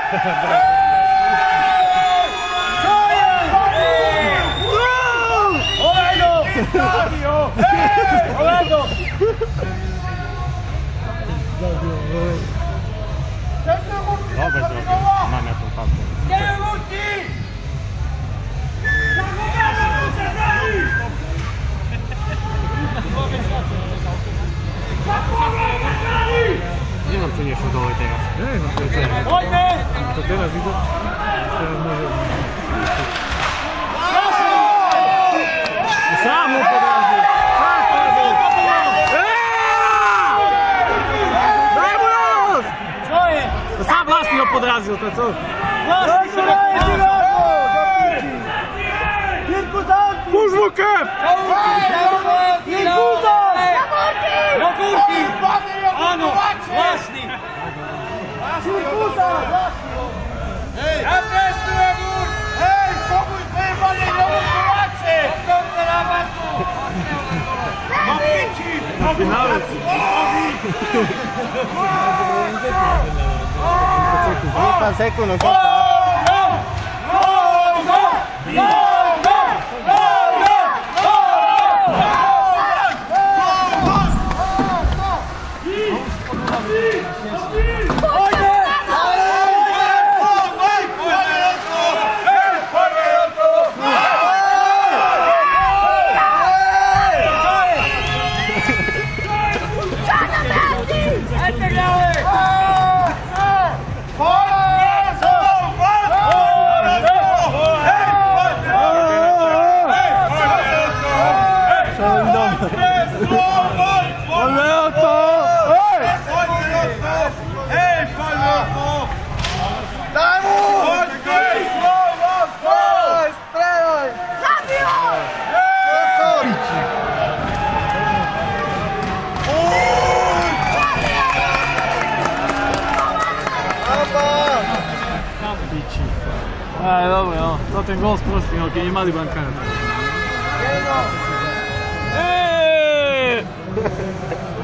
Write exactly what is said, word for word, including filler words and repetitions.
Dobre zrobił, mam ja tą pasę. Nie mam co nie szło dołej teraz. Nie, no to jest to teraz widzę. Teraz może... Sam mu podraził! Sam podraził! Daj mu los! Co jest? To sam Vlastny go podraził, to co? Vlastny go podraził! Puść mu kep! Na górki! Ano! Vlastny! Cirkusa! Hej! Ja prestu na gór! Hej! Spokój, pojebanie, nie odbywacie! Odkąd na basu! Mam pięci! Finały! Kilka sekund, no konta. Ale dobra, no. To ten gol z prostej nogi, nie mali brankára. Eee!